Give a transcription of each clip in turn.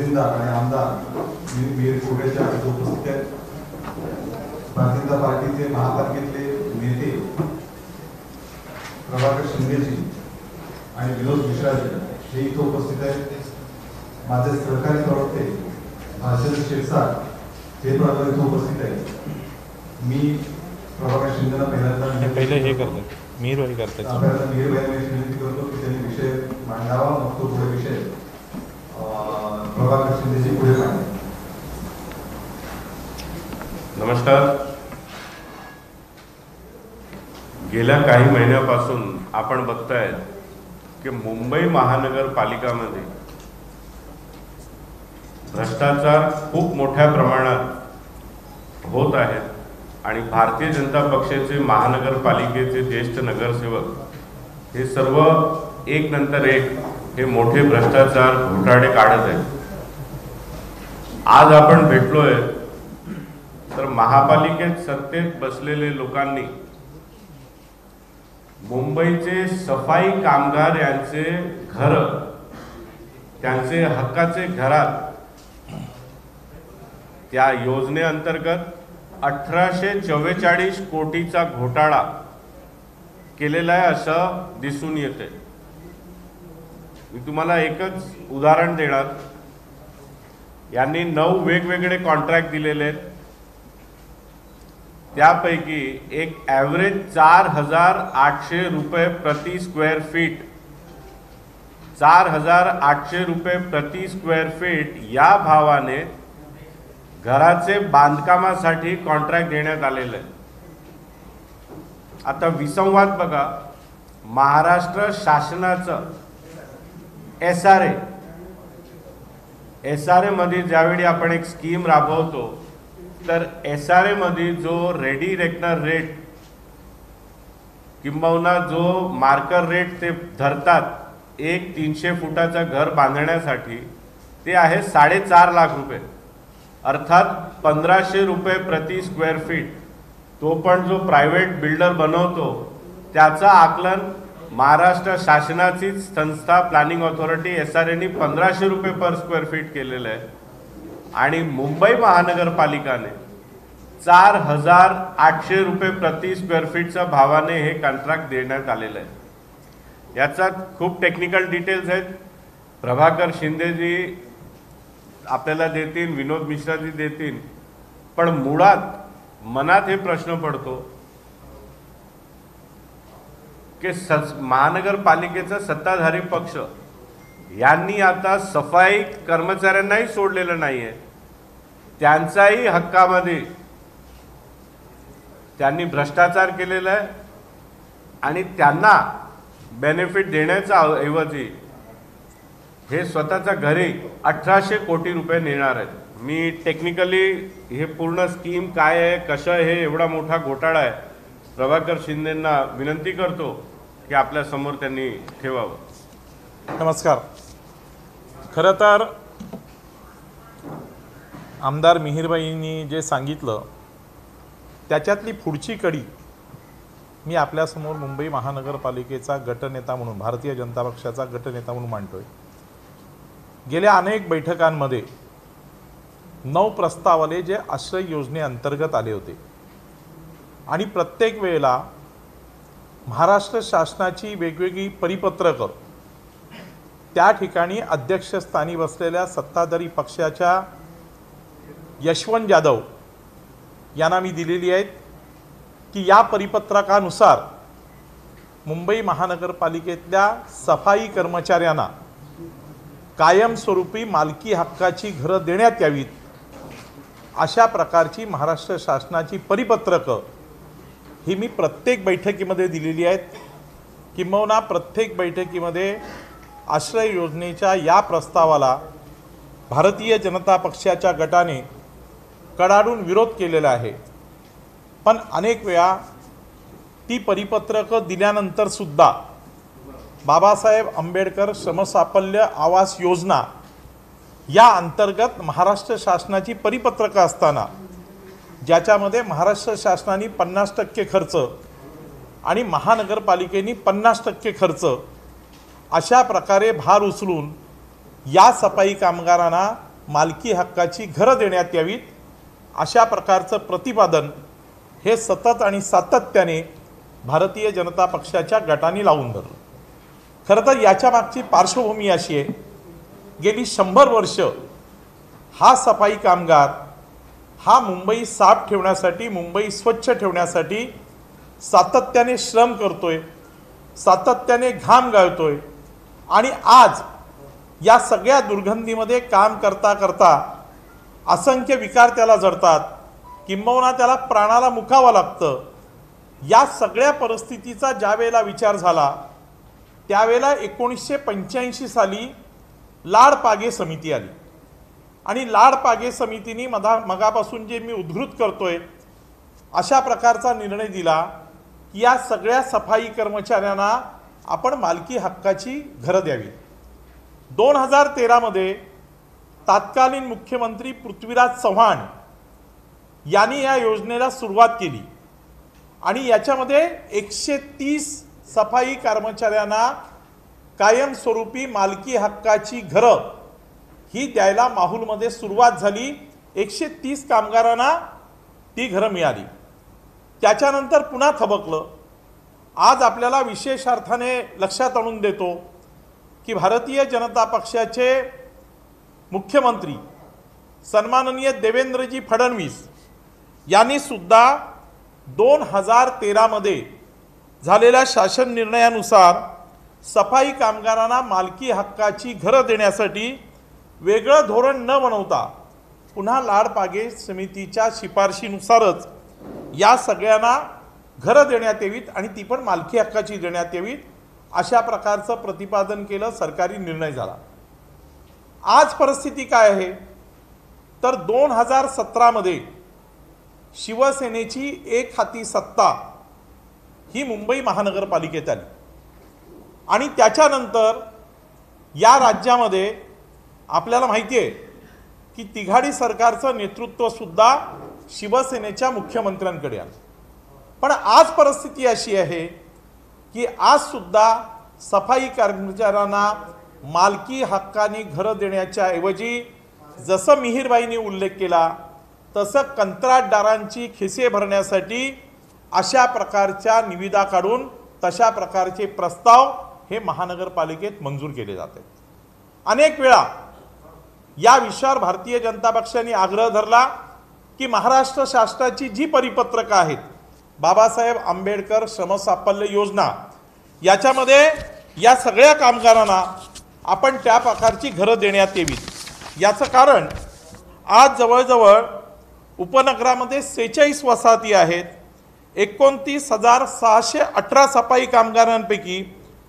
तहसीलदार आणि आमदार वीर कोगेच्या उपस्थित आहेत। भारतीय जनता पार्टीचे महापालिकेतले नेते प्रभाकर शिंदेजी आणि विनोद मिश्राजी हे इथे उपस्थित आहेत। माझे सहकारी प्रवक्ते भाषण शिरसाट हे पण इथे उपस्थित आहेत। मी प्रभाकर शिंदेला पहिल्यांदा पहिले हे करतात मीरभाई करतात आपल्याला मीरभाई विनंती करतो की त्यांनी विषय मांडावा, मग तो पुढे विषय प्रभाकर शिंदेजी पुढे मांडले। नमस्कार। गेल्या काही महिन्यापासून आपण बघताय की मुंबई महानगरपालिकामध्ये भ्रष्टाचार खूप मोठ्या प्रमाणात होत आहेत आणि भारतीय जनता पक्षाचे महानगरपालिकेचे ज्येष्ठ नगरसेवक हे सर्व एक नंतर एक हे मोठे भ्रष्टाचार घोटाळे काढत आहेत। आज आपण भेटलोय तर महापालिकेत सत्तेत बसलेले लोकांनी मुंबईचे सफाई कामगार यांचे घर, त्यांचे हक्काचे घरात त्या योजनेअंतर्गत 1844 कोटीचा घोटाळा केलेला आहे असं दिसून येते। मी तुम्हाला एकच उदाहरण देणार। यांनी 9 वेगवेगळे कॉन्ट्रॅक्ट दिलेले आहेत। त्यापैकी एक ॲव्हरेज 4800 रुपये प्रति स्क्वेअर फीट, 4800 रुपये प्रति स्क्वेअर फीट या भावाने घराचे बांधकामासाठी कॉन्ट्रॅक्ट देण्यात आलेले आहे। आता विसंवाद बघा, महाराष्ट्र शासनाचं SRA मध्ये ज्यावेळी आपण एक स्कीम राबवतो तर SRA मध्ये जो रेडी रेकनर रेट किंबहुना जो मार्कर रेट ते धरतात एक 300 फुटाचं घर बांधण्यासाठी ते आहे 4.5 लाख रुपये, अर्थात 1500 रुपये प्रति स्क्वेअर फीट। तो पण जो प्रायव्हेट बिल्डर बनवतो त्याचं आकलन महाराष्ट्र शासनाची संस्था प्लॅनिंग ऑथॉरिटी SRAने 1500 रुपये पर स्क्वेअर फीट केलेलं आहे आणि मुंबई महानगरपालिकाने 4800 रुपये प्रति स्क्वेअर फीटच्या भावाने हे कॉन्ट्रॅक्ट देण्यात आलेलं आहे। याच्यात खूप टेक्निकल डिटेल्स आहेत। प्रभाकर शिंदेजी आपल्याला देतील, विनोद मिश्राजी देतील, पण मुळात मनात हे प्रश्न पडतो की महानगरपालिकेचा सत्ताधारी पक्ष यांनी आता सफाई कर्मचाऱ्यांनाही सोडलेलं नाहीये, त्यांचाही हक्कामध्ये त्यांनी भ्रष्टाचार केलेला आहे आणि त्यांना बेनिफिट देण्याच्या ऐवजी हे स्वतःच्या घरी 1800 कोटी रुपये नेणार आहेत। मी टेक्निकली हे पूर्ण स्कीम काय आहे, कसं आहे, हे एवढा मोठा घोटाळा आहे, प्रभाकर शिंदेंना विनंती करतो की आपल्या समोर त्यांनी ठेवावं। नमस्कार। खरं तर आमदार मिहीरबाईंनी जे सांगितलं त्याच्यातली पुढची कडी मी आपल्यासमोर मुंबई महानगरपालिकेचा गटनेता म्हणून, भारतीय जनता पक्षाचा गटनेता म्हणून मांडतोय। गेल्या अनेक बैठकांमध्ये 9 प्रस्तावले जे आश्रय योजनेअंतर्गत आले होते आणि प्रत्येक वेळेला महाराष्ट्र शासनाची वेगवेगळी परिपत्रकं त्या ठिकाणी अध्यक्षस्थानी बसलेल्या सत्ताधारी पक्षाच्या यशवंत जाधव यांना मी दिलेली आहेत की या परिपत्रकानुसार मुंबई महानगरपालिकेतल्या सफाई कर्मचाऱ्यांना कायमस्वरूपी मालकी हक्काची घरं देण्यात यावीत, अशा प्रकारची महाराष्ट्र शासनाची परिपत्रकं ही मी प्रत्येक बैठकीमध्ये दिलेली आहेत। किंबहुना प्रत्येक बैठकीमध्ये आश्रय योजनेच्या या प्रस्तावाला भारतीय जनता पक्षाच्या गटाने कडाडून विरोध केलेला आहे, पण अनेक वेळा ती परिपत्रकं दिल्यानंतर सुद्धा बाबासाहेब आंबेडकर श्रमसाफल्य आवास योजना या अंतर्गत महाराष्ट्र शासनाची परिपत्रकं असताना ज्याच्यामध्ये महाराष्ट्र शासनाने 50% खर्च आणि महानगरपालिकेने 50% खर्च अशा प्रकारे भार उचलून या सफाई कामगारांना मालकी हक्काची घरं देण्यात यावीत अशा प्रकारचं प्रतिपादन हे सतत आणि सातत्याने भारतीय जनता पक्षाच्या गटाने लावून धरलं। खरं तर याच्या मागची पार्श्वभूमी अशी आहे, गेली 100 वर्ष हा सफाई कामगार हा मुंबई साफ ठेवण्यासाठी, मुंबई स्वच्छ ठेवण्यासाठी सातत्याने श्रम करतोय, सातत्याने घाम गाळतोय आणि आज या सगळ्या दुर्गंधीमध्ये काम करता करता असंख्य विकार त्याला जडतात, किंबहुना त्याला प्राणाला मुकावं लागतं। या सगळ्या परिस्थितीचा ज्या वेळेला विचार झाला त्यावेळेला 1985 साली लाडपागे समिती आली आणि लाडपागे समितीने मगापासून जे मी उद्धृत करतोय अशा प्रकारचा निर्णय दिला की या सगळ्या सफाई कर्मचाऱ्यांना आपण मालकी हक्काची घरं द्यावी। 2013 मध्ये तत्कालीन मुख्यमंत्री पृथ्वीराज चव्हाण यांनी या योजनेला सुरुवात केली आणि याच्यामध्ये 130 सफाई कर्मचाऱ्यांना कायमस्वरूपी मालकी हक्काची घरं ही द्यायला माहूलमध्ये सुरुवात झाली। 130 कामगारांना ती घरं मिळाली। त्याच्यानंतर पुन्हा थबकलं। आज आपल्याला विशेष अर्थाने लक्षात आणून देतो की भारतीय जनता पक्षाचे मुख्यमंत्री सन्माननीय देवेंद्रजी फडणवीस यांनी सुद्धा 2013 मध्ये झालेल्या शासन निर्णयानुसार सफाई कामगारांना मालकी हक्काची घरं देण्यासाठी वेगळं धोरण न बनवता पुन्हा लाडपागे समितीच्या शिफारशीनुसारच या सगळ्यांना घरं देण्यात यावीत आणि ती पण मालकी हक्काची देण्यात यावीत अशा प्रकारचं प्रतिपादन केलं, सरकारी निर्णय झाला। आज परिस्थिती काय आहे तर 2017 मध्ये शिवसेनेची एक हाती सत्ता ही मुंबई महानगरपालिकेत आली आणि त्याच्यानंतर या राज्यामध्ये आपल्याला माहिती आहे की तिघाडी सरकारचं नेतृत्व सुद्धा शिवसेनेच्या मुख्यमंत्र्यांकडे आलं। पण आज परिस्थिती अशी आहे की आज सुद्धा सफाई कर्मचाऱ्यांना मालकी हक्काने घरं देण्याच्या ऐवजी जसं मिहीरबाईंनी उल्लेख केला तसं कंत्राटदारांची खिसे भरण्यासाठी अशा प्रकारच्या निविदा काढून तशा प्रकारचे प्रस्ताव हे महानगरपालिकेत मंजूर केले जातात। अनेक वेळा या विषयावर भारतीय जनता पक्षाने आग्रह धरला की महाराष्ट्र शासनाची जी परिपत्रक आहेत, बाबासाहेब आंबेडकर श्रमसाफल्य योजना, याच्यामध्ये या सगळ्या कामगारांना आपण त्या प्रकारची घरं देण्यात यावीत। याचं कारण आज जवळजवळ उपनगरामध्ये 46 वसाहती आहेत। 29,618 सफाई कामगारांपैकी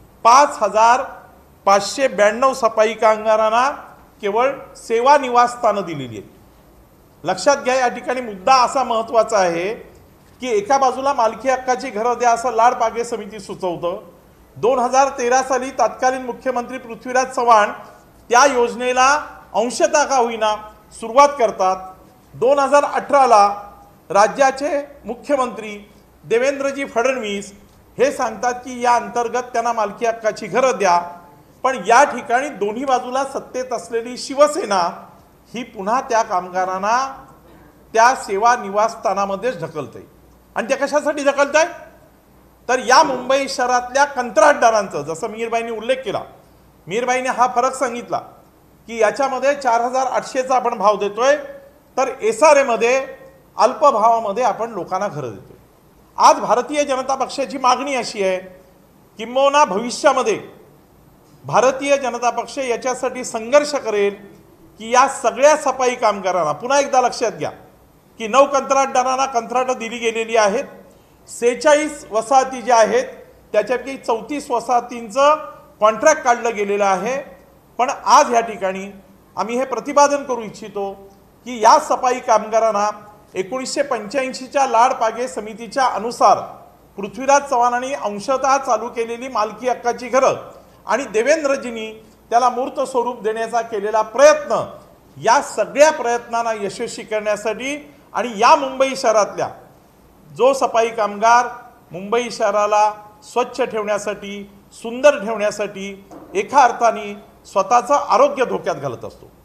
5,592 सफाई कामगारांना केवळ सेवा निवासस्थानं दिलेली आहेत। लक्षात घ्या, या ठिकाणी मुद्दा असा महत्त्वाचा आहे की एका बाजूला मालकी हक्काची घरं द्या असं लाडपागे समिती सुचवतं। 2013 साली तत्कालीन मुख्यमंत्री पृथ्वीराज चव्हाण त्या योजनेला अंशतः का होईना सुरुवात करतात। 2018ला राज्याचे मुख्यमंत्री देवेंद्रजी फडणवीस हे सांगतात की या अंतर्गत त्यांना मालकी हक्काची घरं द्या, पण या ठिकाणी दोन्ही बाजूला सत्तेत असलेली शिवसेना ही पुन्हा त्या कामगारांना त्या सेवा निवासस्थानामध्येच ढकलते। आणि त्या कशासाठी ढकलते तर या मुंबई शहरातल्या कंत्राटदारांचं, जसं मिहीरबाईंनी उल्लेख केला, मिहीरबाईंनी हा फरक सांगितला की याच्यामध्ये 4,800चा आपण भाव देतोय तर SRA मध्ये अल्प भावामध्ये आपण लोकांना घरं देतोय। आज भारतीय जनता पक्षाची मागणी अशी आहे, किंबहुना भविष्यामध्ये भारतीय जनता पक्ष याच्यासाठी संघर्ष करेल की या सगळ्या सफाई कामगारांना, पुन्हा एकदा लक्षात घ्या की 9 कंत्राटदारांना कंत्राटं दिली गेलेली आहेत, 46 वसाहती ज्या आहेत त्याच्यापैकी 34 वसाहतींचं कॉन्ट्रॅक्ट काढलं गेलेलं आहे। पण आज या ठिकाणी आम्ही हे प्रतिपादन करू इच्छितो की या सफाई कामगारांना 1985च्या लाडपागे समितीच्या अनुसार पृथ्वीराज चव्हाणांनी अंशतः चालू केलेली मालकी हक्काची घरं आणि देवेंद्रजींनी त्याला मूर्त स्वरूप देण्याचा केलेला प्रयत्न, या सगळ्या प्रयत्नांना यशस्वी करण्यासाठी आणि या मुंबई शहरातल्या जो सफाई कामगार मुंबई शहराला स्वच्छ ठेवण्यासाठी, सुंदर ठेवण्यासाठी एका अर्थाने स्वतःचं आरोग्य धोक्यात घालत असतो,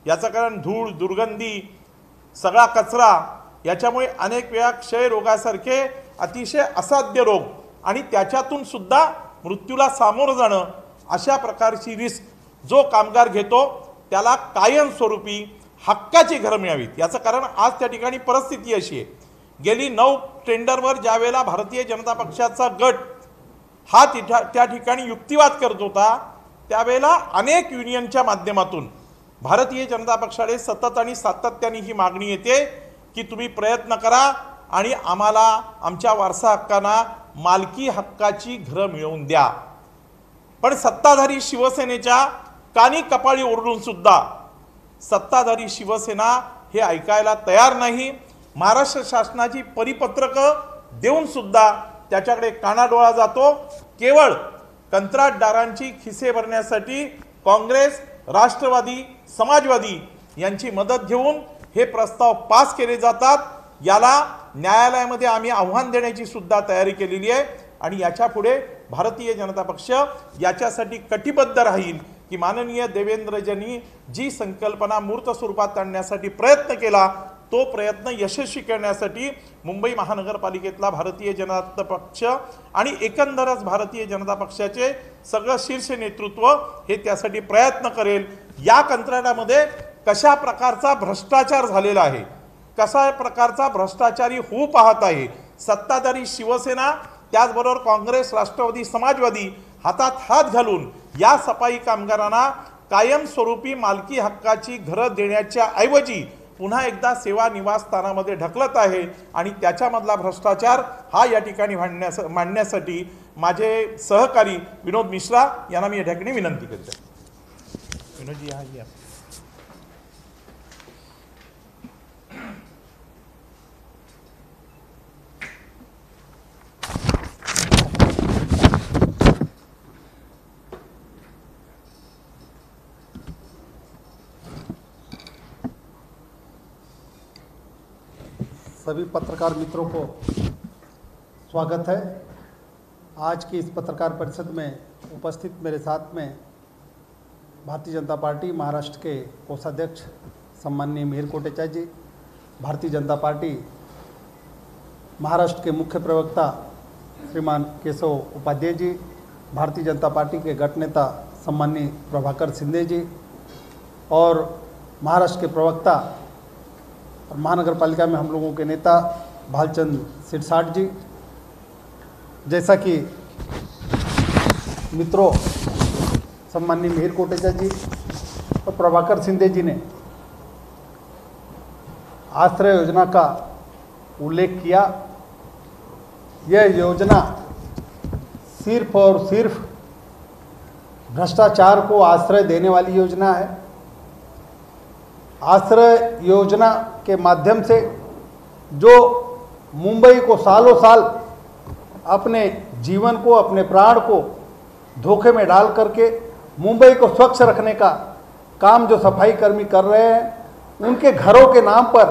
याचं कारण धूळ, दुर्गंधी, सगळा कचरा, याच्यामुळे अनेक वेळा क्षयरोगासारखे अतिशय असाध्य रोग आणि त्याच्यातून सुद्धा मृत्यूला सामोरं जाणं, अशा प्रकारची रिस्क जो कामगार घेतो त्याला कायमस्वरूपी हक्काची घरं मिळावीत। याचं कारण आज त्या ठिकाणी परिस्थिती अशी आहे, गेली 9 टेंडरवर ज्या वेळेला भारतीय जनता पक्षाचा गट हा त्या ठिकाणी युक्तिवाद करत होता, त्यावेळेला अनेक युनियनच्या माध्यमातून भारतीय जनता पक्षाने सतत आणि सातत्याने ही मागणी येते की तुम्ही प्रयत्न करा आणि आम्हाला आमच्या वारसा हक्कांना मालकी हक्काची घरं मिळवून द्या। पण सत्ताधारी शिवसेनेच्या कानी कपाळी ओरडून सुद्धा सत्ताधारी शिवसेना हे ऐकायला तयार नाही। महाराष्ट्र शासनाची परिपत्रकं देऊन सुद्धा त्याच्याकडे कानाडोळा जातो। केवळ कंत्राटदारांची खिसे भरण्यासाठी काँग्रेस, राष्ट्रवादी, समाजवादी यांची मदत घेऊन हे प्रस्ताव पास केले जातात। याला न्यायालयामध्ये आम्ही आव्हान देण्याची सुद्धा तयारी केलेली आहे आणि याच्या पुढे भारतीय जनता पक्ष याच्यासाठी कटिबद्ध राहील की माननीय देवेंद्रजींनी जी संकल्पना मूर्त स्वरूपात आणण्यासाठी प्रयत्न केला, तो प्रयत्न यशस्वी करण्यासाठी मुंबई महानगरपालिकेतला भारतीय जनता पक्ष आणि एकंदरच भारतीय जनता पक्षाचे सगळं शीर्ष नेतृत्व हे त्यासाठी प्रयत्न करेल। या कंत्राटामध्ये कशा प्रकारचा भ्रष्टाचार झालेला आहे, कशा प्रकारचा भ्रष्टाचारी होऊ पाहत आहे, सत्ताधारी शिवसेना त्याचबरोबर काँग्रेस, राष्ट्रवादी, समाजवादी हातात हात घालून या सफाई कामगारांना कायमस्वरूपी मालकी हक्काची घरं देण्याच्या ऐवजी पुन्हा एकदा सेवा निवासस्थानामध्ये ढकलत आहे आणि त्याच्यामधला भ्रष्टाचार हा या ठिकाणी मांडण्यासाठी माझे सहकारी विनोद मिश्रा यांना मी या ठिकाणी विनंती करतो। विनोदजी या सभी पत्रकार मित्रों को स्वागत है। आज की इस पत्रकार परिषद में उपस्थित मेरे साथ में भारतीय जनता पार्टी महाराष्ट्र के कोषाध्यक्ष सम्माननीय मिहिर कोटेचा जी, भारतीय जनता पार्टी महाराष्ट्र के मुख्य प्रवक्ता श्रीमान केशव उपाध्याय जी, भारतीय जनता पार्टी के गट नेता सम्माननीय प्रभाकर सिंधे जी और महाराष्ट्र के प्रवक्ता और महानगर पालिका में हम लोगों के नेता भालचंद सिरसाट जी। जैसा कि मित्रों सम्माननीय मिहिर कोटेचा जी और प्रभाकर सिंधे जी ने आश्रय योजना का उल्लेख किया, यह योजना सिर्फ और सिर्फ भ्रष्टाचार को आश्रय देने वाली योजना है। आश्रय योजना के माध्यम से जो मुंबई को सालों साल अपने जीवन को, अपने प्राण को धोखे में डाल करके मुंबई को स्वच्छ रखने का काम जो सफाई कर्मी कर रहे हैं, उनके घरों के नाम पर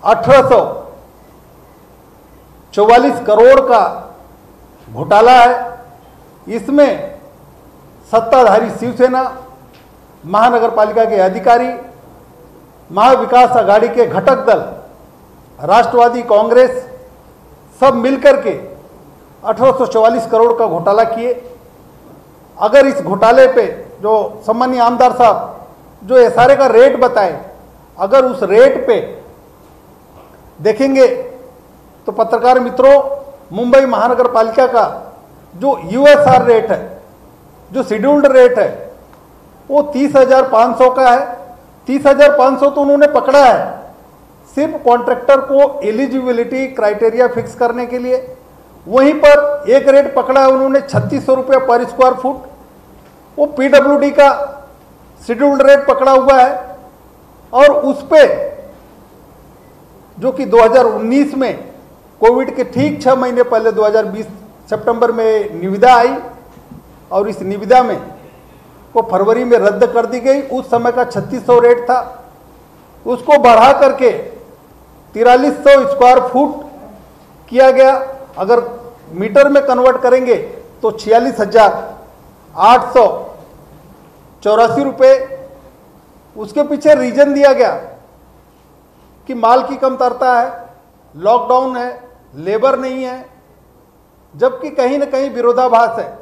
1844 करोड़ का घोटाला है। इसमें सत्ताधारी शिवसेना, महानगर पालिका के अधिकारी, महाविकास आघाड़ी के घटक दल, राष्ट्रवादी, कांग्रेस सब मिलकर के 1844 करोड़ का घोटाला किए। अगर इस घोटाले पे जो सम्मानीय आमदार साहब जो एसआरए का रेट बताए, अगर उस रेट पे देखेंगे तो पत्रकार मित्रों, मुंबई महानगर पालिका का जो यूएसआर रेट है, जो शेड्यूल्ड रेट है, वो 30,500 का है। 30,500 तो उन्होंने पकड़ा है सिर्फ कॉन्ट्रैक्टर को एलिजिबिलिटी क्राइटेरिया फिक्स करने के लिए। वहीं पर एक रेट पकड़ा है उन्होंने 3600 रुपये पर स्क्वायर फुट, वो पीडब्ल्यूडी का शेड्यूल्ड रेट पकड़ा हुआ है। और उस पे जो कि 2019 में कोविड के ठीक 6 महीने पहले 2020 सितंबर में निविदा आई और इस निविदा में वो फरवरी में रद्द कर दी गई। उस समय का 3600 रेट था, उसको बढ़ा करके 4300 स्क्वायर फुट किया गया। अगर मीटर में कन्वर्ट करेंगे तो 46,884 रुपये उसके पीछे रीजन दिया गया कि माल की कमतरता है, लॉकडाउन है, लेबर नहीं है, जबकि कहीं ना कहीं विरोधाभास है।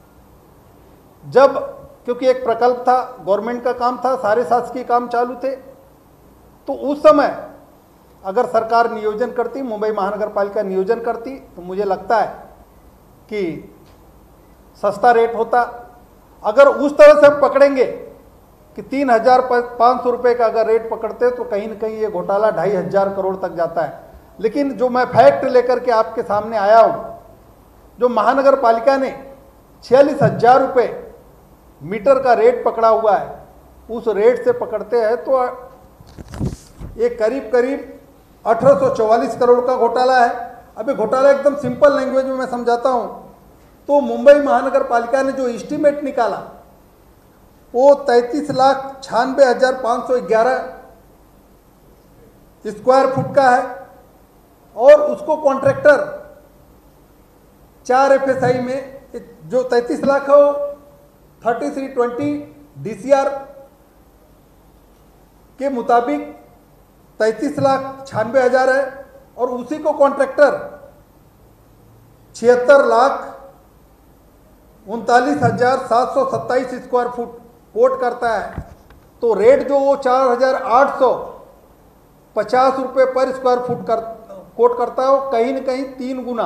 जब क्योंकि एक प्रकल्प था, गवर्नमेंट का काम था, सारे शासकीय काम चालू थे, तो उस समय अगर सरकार नियोजन करती, मुंबई महानगर पालिका नियोजन करती, तो मुझे लगता है कि सस्ता रेट होता। अगर उस तरह से हम पकड़ेंगे कि 3,500 रुपये का अगर रेट पकड़ते तो कहीं ना कहीं ये घोटाला 2,500 करोड़ तक जाता है। लेकिन जो मैं फैक्ट लेकर के आपके सामने आया हूँ, जो महानगर पालिका ने 46,000 रुपये मीटर का रेट पकड़ा हुआ है, उस रेट से पकड़ते हैं तो ये करीब करीब 1844 करोड़ का घोटाला है। अभी घोटाला एकदम सिंपल लैंग्वेज में मैं समझाता हूँ। तो मुंबई महानगर पालिका ने जो एस्टीमेट निकाला वो 33,96,511 स्क्वायर फुट का है, और उसको कॉन्ट्रैक्टर 4 FSI में जो 33 लाख है वो 3320 DCR के मुताबिक 33,96,000 है, और उसी को कॉन्ट्रैक्टर 76,39,727 स्क्वायर फुट कोट करता है। तो रेट जो वो 4,850 रुपये पर स्क्वायर फुट कोट करता है, वो कहीं न कहीं 3 गुना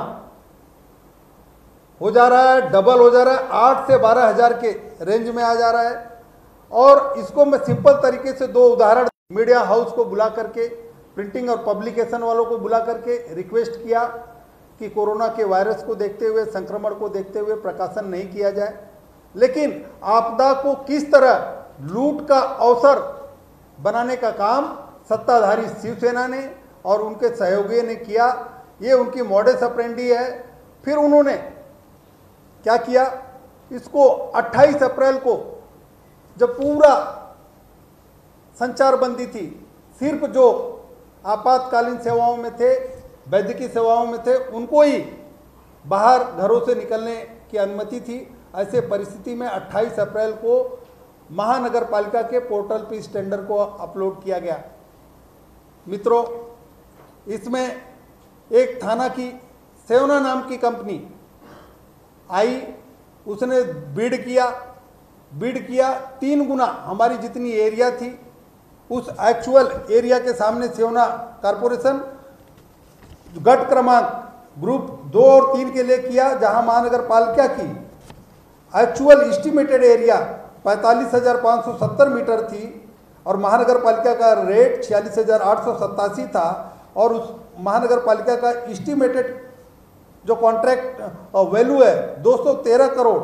हो जा रहा है, डबल हो जा रहा है, 8 से 12,000 के रेंज में आ जा रहा है। और इसको मैं सिंपल तरीके से 2 उदाहरण, मीडिया हाउस को बुला करके, प्रिंटिंग और पब्लिकेशन वालों को बुला करके रिक्वेस्ट किया कि कोरोना के वायरस को देखते हुए, संक्रमण को देखते हुए प्रकाशन नहीं किया जाए। लेकिन आपदा को किस तरह लूट का अवसर बनाने का काम सत्ताधारी शिवसेना ने और उनके सहयोगियों ने किया, ये उनकी मॉडस ऑपरेंडी है। फिर उन्होंने क्या किया, इसको 28 अप्रैल को जब पूरा संचार बंदी थी, सिर्फ जो आपातकालीन सेवाओं में थे, वैद्यकीय सेवाओं में थे, उनको ही बाहर घरों से निकलने की अनुमति थी। ऐसे परिस्थिति में 28 अप्रैल को महानगर पालिका के पोर्टल पर इस टेंडर को अपलोड किया गया। मित्रों, इसमें एक थाना की सेवना नाम की कंपनी आई, उसने बिड किया 3 गुना हमारी जितनी एरिया थी उस एक्चुअल एरिया के सामने सेवना कारपोरेशन गट क्रमांक ग्रुप 2 और 3 के लिए किया, जहां महानगर पालिका की एक्चुअल एस्टिमेटेड एरिया 45,570 मीटर थी और महानगर पालिका का रेट 46,887 था, और उस महानगर पालिका का एस्टिमेटेड जो कॉन्ट्रैक्ट वैल्यू है 213 करोड़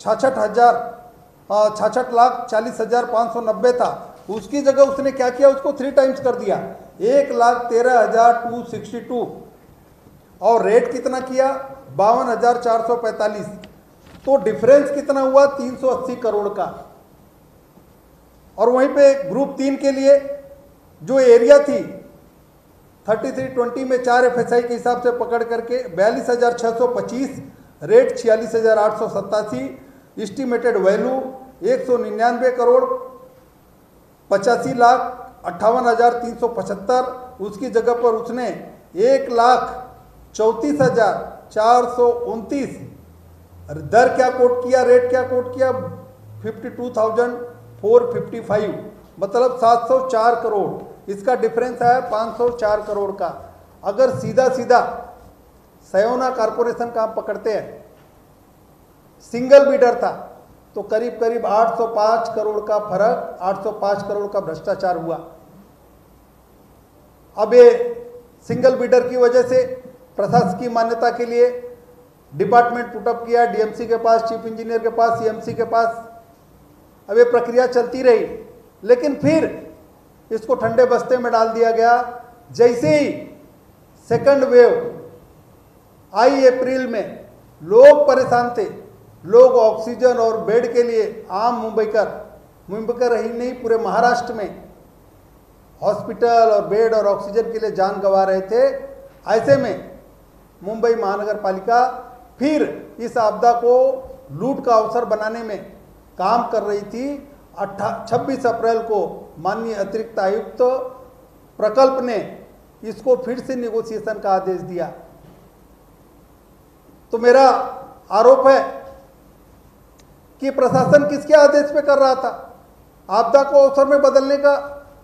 66,40,590 था। उसकी जगह उसने क्या किया, उसको 3 टाइम्स कर दिया, 1,13,262, और रेट कितना किया 52,445। तो डिफरेंस कितना हुआ 380 करोड़ का। और वहीं पे ग्रुप 3 के लिए जो एरिया थी 3320 में 4 FSI के हिसाब से पकड़ करके 42,625, रेट 46,887, एस्टिमेटेड वैल्यू 199 करोड़ 85,58,375। उसकी जगह पर उसने 1,34,429 दर क्या कोट किया, रेट क्या कोट किया 52,455, मतलब 704 करोड़। इसका डिफरेंस है 504 करोड़ का। अगर सीधा सीधा सेवना कारपोरेशन का पकड़ते हैं, सिंगल बिडर था, तो करीब करीब 805 करोड़ का फर्क, 805 करोड़ का भ्रष्टाचार हुआ। अब ये सिंगल बिडर की वजह से प्रशासकीय मान्यता के लिए डिपार्टमेंट पुटअप किया, डीएमसी के पास, चीफ इंजीनियर के पास, सीएमसी के पास। अब ये प्रक्रिया चलती रही, लेकिन फिर इसको ठंडे बस्ते में डाल दिया गया। जैसे ही सेकंड वेव आई अप्रैल में, लोग परेशान थे, लोग ऑक्सीजन और बेड के लिए, आम मुंबईकर ही नहीं पूरे महाराष्ट्र में हॉस्पिटल और बेड और ऑक्सीजन के लिए जान गंवा रहे थे। ऐसे में मुंबई महानगर पालिका फिर इस आपदा को लूट का अवसर बनाने में काम कर रही थी। 26 अप्रैल को माननीय अतिरिक्त आयुक्त प्रकल्प ने इसको फिर से नेगोशिएशन का आदेश दिया। तो मेरा आरोप है कि प्रशासन किसके आदेश पे कर रहा था? आपदा को अवसर में बदलने का,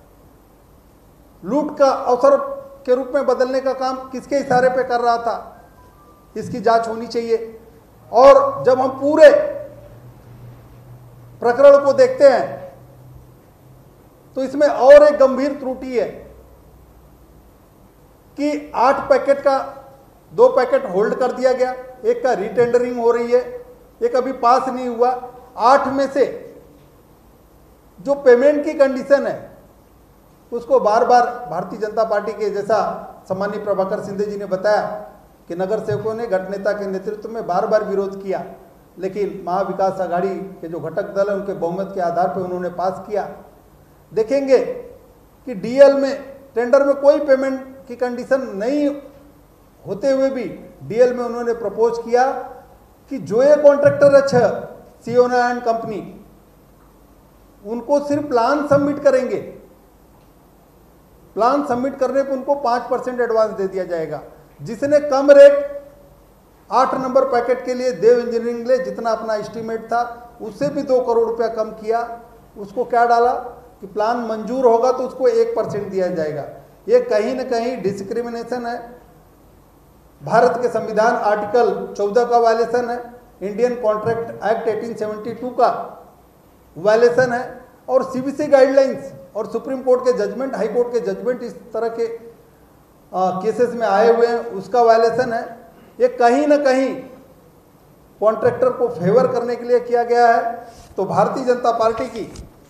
लूट का अवसर के रूप में बदलने का काम किसके इशारे पे कर रहा था? इसकी जांच होनी चाहिए। और जब हम पूरे प्रकरण को देखते हैं तो इसमें और एक गंभीर त्रुटि है कि 8 पैकेट का 2 पैकेट होल्ड कर दिया गया, एक का रीटेंडरिंग हो रही है, एक अभी पास नहीं हुआ। 8 में से जो पेमेंट की कंडीशन है उसको बार बार भारतीय जनता पार्टी के, जैसा सम्मानीय प्रभाकर सिंधे जी ने बताया कि नगर सेवकों ने गठ नेता के नेतृत्व में बार बार विरोध किया, लेकिन महाविकास आघाड़ी के जो घटक दल है उनके बहुमत के आधार पर उन्होंने पास किया। देखेंगे कि डीएल में, टेंडर में कोई पेमेंट की कंडीशन नहीं होते हुए भी डीएल में उन्होंने प्रपोज किया कि जो ये कॉन्ट्रैक्टर है 6 सियोना एंड कंपनी, उनको सिर्फ प्लान सबमिट करेंगे, प्लान सबमिट करने पर उनको 5% एडवांस दे दिया जाएगा। जिसने कम रेट 8 नंबर पैकेट के लिए देव इंजीनियरिंग ले जितना अपना एस्टीमेट था उससे भी 2 करोड़ रुपया कम किया, उसको क्या डाला कि प्लान मंजूर होगा तो उसको 1% दिया जाएगा। ये कहीं ना कहीं डिस्क्रिमिनेशन है, भारत के संविधान आर्टिकल 14 का वायलेशन है, इंडियन कॉन्ट्रैक्ट एक्ट 1872 का वायलेशन है, और सीबीसी गाइडलाइंस और सुप्रीम कोर्ट के जजमेंट, हाई कोर्ट के जजमेंट इस तरह के केसेस में आए हुए हैं, उसका वायलेशन है। ये कहीं ना कहीं कॉन्ट्रैक्टर को फेवर करने के लिए किया गया है। तो भारतीय जनता पार्टी की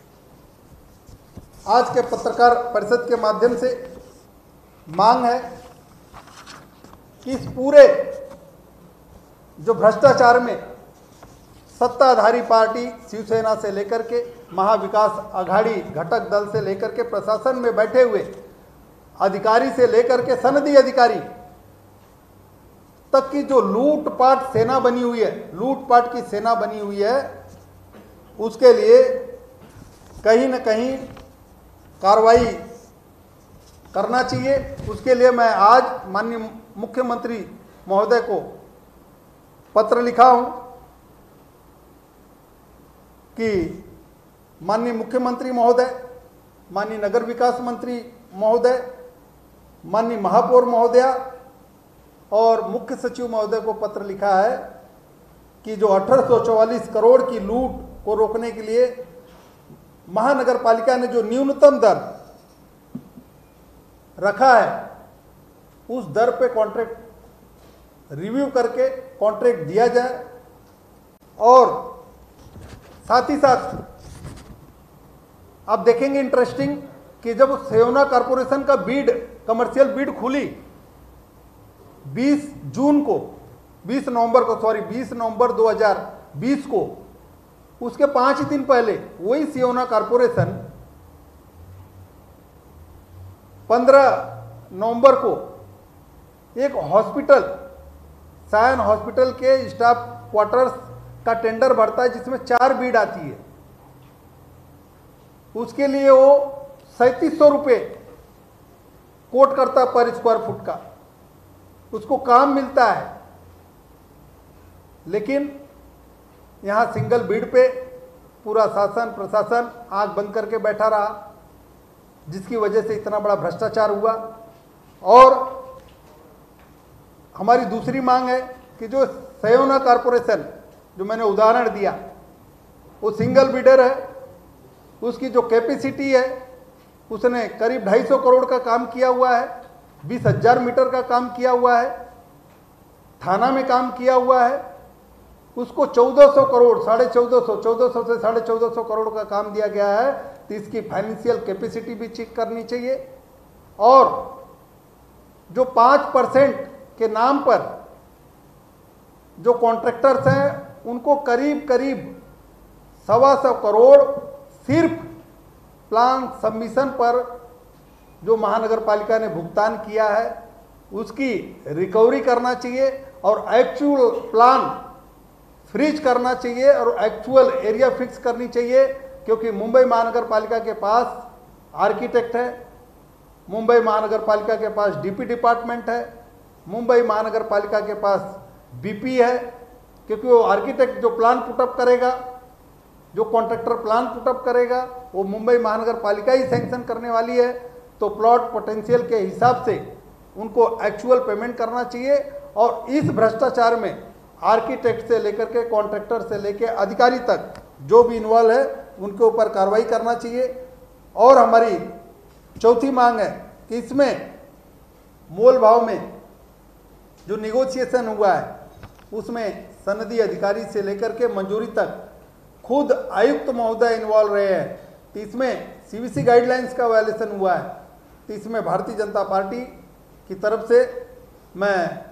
आज के पत्रकार परिषद के माध्यम से मांग है कि इस पूरे जो भ्रष्टाचार में सत्ताधारी पार्टी शिवसेना से लेकर के महाविकास आघाड़ी घटक दल से लेकर के प्रशासन में बैठे हुए अधिकारी से लेकर के सनदी अधिकारी तक की जो लूटपाट सेना बनी हुई है, लूटपाट की सेना बनी हुई है, उसके लिए कहीं न कहीं कार्रवाई करना चाहिए। उसके लिए मैं आज माननीय मुख्यमंत्री महोदय को पत्र लिखा हूं कि माननीय मुख्यमंत्री महोदय, माननीय नगर विकास मंत्री महोदय, माननीय महापौर महोदया और मुख्य सचिव महोदय को पत्र लिखा है कि जो 1844 करोड़ की लूट को रोकने के लिए महानगर पालिका ने जो न्यूनतम दर रखा है उस दर पे कॉन्ट्रैक्ट रिव्यू करके कॉन्ट्रैक्ट दिया जाए। और साथ ही साथ आप देखेंगे इंटरेस्टिंग कि जब सेवना कॉरपोरेशन का बीड, कमर्शियल बीड खुली 20 नवंबर 2020 को, उसके 5 दिन पहले वही सियोना कॉरपोरेशन 15 नवंबर को एक हॉस्पिटल, सायन हॉस्पिटल के स्टाफ क्वार्टर्स का टेंडर भरता है जिसमें 4 बीड आती है। उसके लिए वो 3700 रुपये कोट करता पर स्क्वायर फुट का, उसको काम मिलता है। लेकिन यहाँ सिंगल बीड पे पूरा शासन प्रशासन आंख बंद करके बैठा रहा, जिसकी वजह से इतना बड़ा भ्रष्टाचार हुआ। और हमारी दूसरी मांग है कि जो सयोना कॉरपोरेशन, जो मैंने उदाहरण दिया, वो सिंगल बीडर है, उसकी जो कैपेसिटी है उसने करीब 250 करोड़ का काम किया हुआ है, 20,000 मीटर का काम किया हुआ है, थाना में काम किया हुआ है, उसको 1400 करोड़, 1450 से 1450 करोड़ का काम दिया गया है। तो इसकी फाइनेंशियल कैपेसिटी भी चेक करनी चाहिए। और जो 5% के नाम पर जो कॉन्ट्रैक्टर्स हैं उनको करीब 125 करोड़ सिर्फ प्लान सबमिशन पर जो महानगर पालिका ने भुगतान किया है उसकी रिकवरी करना चाहिए और एक्चुअल प्लान फ्रीज करना चाहिए और एक्चुअल एरिया फिक्स करनी चाहिए। क्योंकि मुंबई महानगर पालिका के पास आर्किटेक्ट है, मुंबई महानगर पालिका के पास डीपी डिपार्टमेंट है, मुंबई महानगर पालिका के पास बीपी है, क्योंकि वो आर्किटेक्ट जो प्लान पुटअप करेगा, जो कॉन्ट्रैक्टर प्लान पुटअप करेगा, वो मुंबई महानगर पालिका ही सैंक्शन करने वाली है। तो प्लॉट पोटेंशियल के हिसाब से उनको एक्चुअल पेमेंट करना चाहिए और इस भ्रष्टाचार में आर्किटेक्ट से लेकर के कॉन्ट्रैक्टर से लेकर अधिकारी तक जो भी इन्वॉल्व है उनके ऊपर कार्रवाई करना चाहिए। और हमारी चौथी मांग है कि इसमें मोल भाव में जो निगोशिएशन हुआ है उसमें सनदी अधिकारी से लेकर के मंजूरी तक खुद आयुक्त महोदय इन्वॉल्व रहे हैं। तो इसमें सीवीसी गाइडलाइंस का वायलेशन हुआ है। तो इसमें भारतीय जनता पार्टी की तरफ से मैं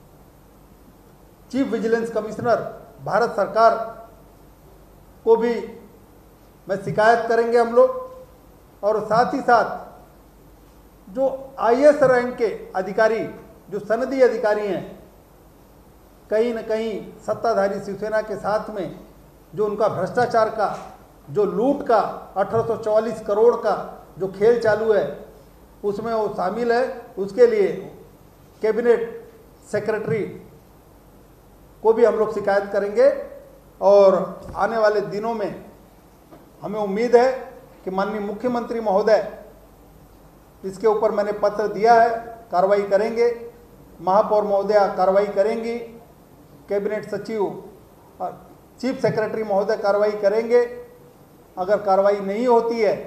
चीफ विजिलेंस कमिश्नर भारत सरकार को भी मैं शिकायत करेंगे हम लोग। और साथ ही साथ जो आईएएस रैंक के अधिकारी, जो सनदी अधिकारी हैं, कहीं न कहीं सत्ताधारी शिवसेना के साथ में जो उनका भ्रष्टाचार का, जो लूट का 1844 करोड़ का जो खेल चालू है उसमें वो शामिल है। उसके लिए कैबिनेट सेक्रेटरी को भी हम लोग शिकायत करेंगे। और आने वाले दिनों में हमें उम्मीद है कि माननीय मुख्यमंत्री महोदय, इसके ऊपर मैंने पत्र दिया है, कार्रवाई करेंगे। महापौर महोदया कार्रवाई करेंगी, कैबिनेट सचिव चीफ सेक्रेटरी महोदय कार्रवाई करेंगे। अगर कार्रवाई नहीं होती है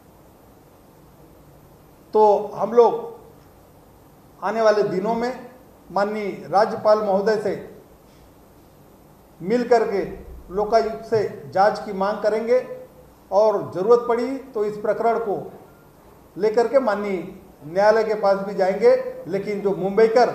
तो हम लोग आने वाले दिनों में माननीय राज्यपाल महोदय से मिल करके लोकायुक्त से जांच की मांग करेंगे और ज़रूरत पड़ी तो इस प्रकरण को लेकर के माननीय न्यायालय के पास भी जाएंगे। लेकिन जो मुंबईकर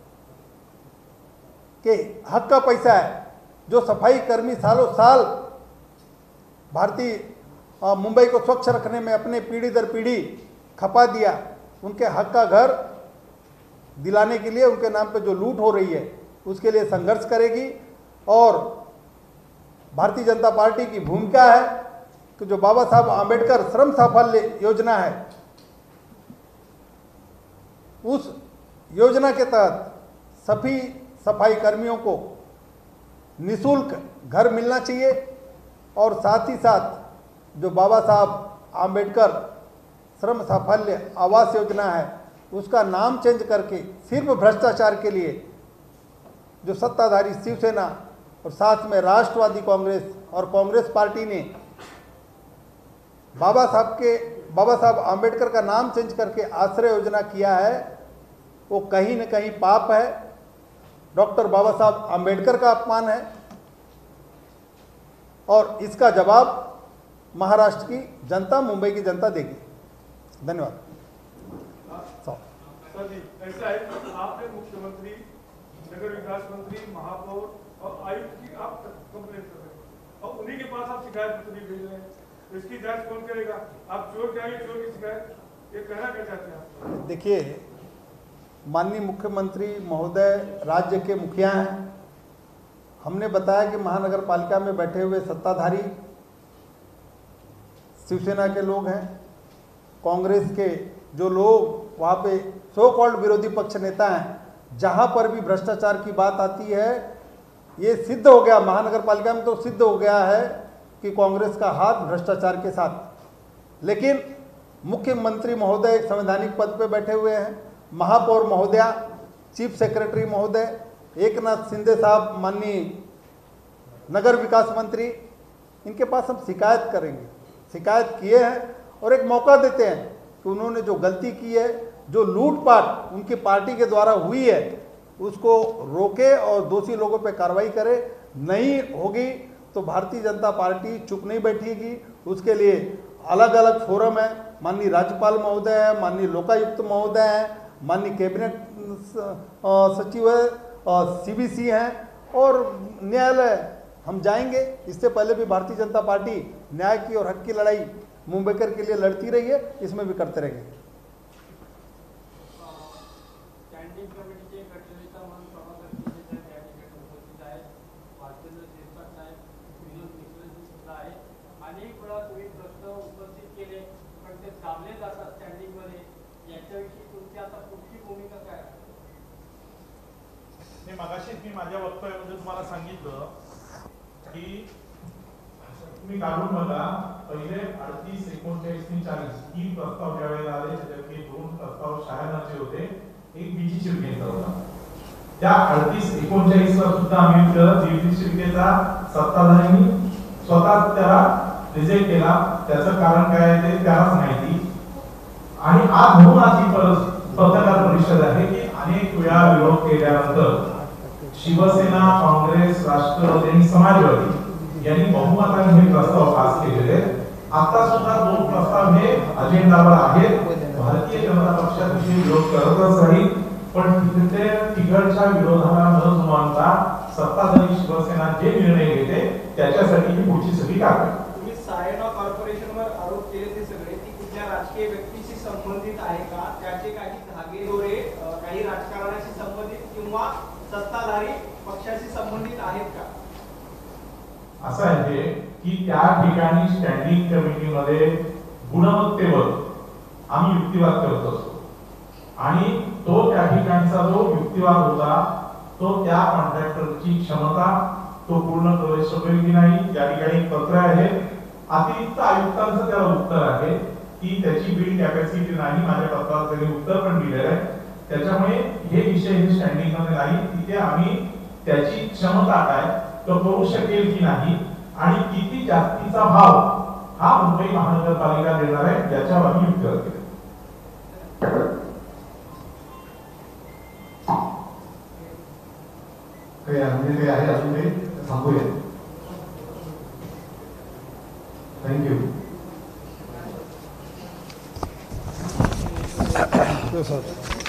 के हक का पैसा है, जो सफाई कर्मी सालों साल भारतीय मुंबई को स्वच्छ रखने में अपने पीढ़ी दर पीढ़ी खपा दिया, उनके हक का घर दिलाने के लिए उनके नाम पे जो लूट हो रही है उसके लिए संघर्ष करेगी। और भारतीय जनता पार्टी की भूमिका है कि जो बाबा साहब आम्बेडकर श्रम साफल्य योजना है, उस योजना के तहत सभी सफाई कर्मियों को निःशुल्क घर मिलना चाहिए। और साथ ही साथ जो बाबा साहब आम्बेडकर श्रम साफल्य आवास योजना है उसका नाम चेंज करके सिर्फ भ्रष्टाचार के लिए जो सत्ताधारी शिवसेना और साथ में राष्ट्रवादी कांग्रेस और कांग्रेस पार्टी ने बाबा साहब आम्बेडकर का नाम चेंज करके आश्रय योजना किया है, वो कहीं न कहीं पाप है, डॉक्टर बाबा साहब आम्बेडकर का अपमान है। और इसका जवाब महाराष्ट्र की जनता, मुंबई की जनता देगी। धन्यवाद। सर जी, ऐसा है कि आपने मुख्यमंत्री, नगर विकास मंत्री, महापौर और आयुक्त की आप कंप्लेंट कर रहे हैं और उन्हीं के पास आप शिकायत पत्र भी भेज रहे हैं, तो इसकी जांच कौन करेगा? आप चोर कहेंगे, चोर की शिकायत, ये कहना क्या चाहते हैं आप? देखिए, माननीय मुख्यमंत्री महोदय राज्य के मुखिया हैं। हमने बताया कि महानगर पालिका में बैठे हुए सत्ताधारी शिवसेना के लोग हैं, कांग्रेस के जो लोग वहाँ पे सो कॉल्ड विरोधी पक्ष नेता हैं, जहाँ पर भी भ्रष्टाचार की बात आती है, ये सिद्ध हो गया महानगर पालिका में, तो सिद्ध हो गया है कि कांग्रेस का हाथ भ्रष्टाचार के साथ। लेकिन मुख्यमंत्री महोदय एक संवैधानिक पद पे बैठे हुए हैं, महापौर महोदया, चीफ सेक्रेटरी महोदय, एकनाथ शिंदे साहब माननीय नगर विकास मंत्री, इनके पास हम शिकायत करेंगे। शिकायत किए हैं और एक मौका देते हैं कि उन्होंने जो गलती की है, जो लूटपाट उनकी पार्टी के द्वारा हुई है, उसको रोके और दोषी लोगों पे कार्रवाई करे। नहीं होगी तो भारतीय जनता पार्टी चुप नहीं बैठेगी। उसके लिए अलग अलग फोरम है, माननीय राज्यपाल महोदय है, माननीय लोकायुक्त महोदय है, माननीय कैबिनेट सचिव है, सीबीसी हैं और न्यायालय हम जाएंगे। इससे पहले भी भारतीय जनता पार्टी न्याय की और हक की लड़ाई मुंबईकर के लिए लड़ती रही है, इसमें भी करते रहेंगे। स्टँडिंग कमिटीचे गटनेता म्हणून सभापती कॅबिनेट उपस्थित आहेत, भाजपचे शिरसाट साहेब, विनोद मिश्रजी सुद्धा आहेत। अनेक वेळा तुम्ही प्रश्न उपस्थित केले पण ते दाबले मी मगाशीच माझ्या वक्तव्यामध्ये तुम्हाला सांगितलं की तुम्ही काढून बघा, पहिले 38, 39 आणि 40 तीन प्रस्ताव ज्यावेळेला आले त्याच्यापैकी 2 प्रस्ताव शहाण्याचे होते, एक बीजी शिवसेनेचा होता. त्या 38, 39 ला सुद्धा आम्ही बीजी शिवसेनेचा सत्ताधाऱ्यांनी स्वतः त्याला रिजेक्ट केला. त्याचं कारण काय आहे ते त्यालाच माहिती. आणि आज म्हणून आज ही पत्रकार परिषद आहे की अनेक वेळा विरोध केल्यानंतर शिवसेना, काँग्रेस, राष्ट्रवादी आणि समाजवादी यांनी बहुमताने हे प्रस्ताव पास केलेले. आता सुद्धा 2 प्रस्ताव हे अजेंडावर आहेत. भारतीय जनता पक्षाचे विरोध करतच राहील, पण तिथे तिकडच्या विरोधाला न जुमानता सत्ताधारी शिवसेना जे निर्णय घेते त्याच्यासाठी ही पुढची सगळी कारवाई. तुम्ही सायना कॉर्पोरेशनवर आरोप केले ते सगळे ती कुठल्या राजकीय व्यक्तीशी संबंधित आहे का? त्याचे काही धागेदोरे काही राजकारणाशी संबंधित किंवा सत्ताधारी पक्षाशी संबंधित आहेत का? असं आहे की त्या ठिकाणी स्टँडिंग कमिटीमध्ये गुणवत्तेवर आम्ही युक्तिवाद करत असतो आणि तो त्या ठिकाणचा जो युक्तिवाद होता तो त्या कॉन्ट्रॅक्टरची क्षमता तो पूर्ण करू शकेल की नाही. या ठिकाणी पत्र आहे, अतिरिक्त आयुक्तांचं त्याला उत्तर आहे की त्याची बिल्ड कॅपॅसिटी नाही. माझ्या पत्रात त्यांनी उत्तर पण दिलेलं आहे. त्याच्यामुळे हे विषय स्टँडिंग मध्ये नाही. तिथे आम्ही त्याची क्षमता काय तो करू शकेल की नाही आणि किती जास्तीचा भाव हा मुंबई महानगरपालिका देणार आहे याच्यावर आम्ही युक्तिवाद केले. काही आहे अजून काही थांबूया. थँक्यू.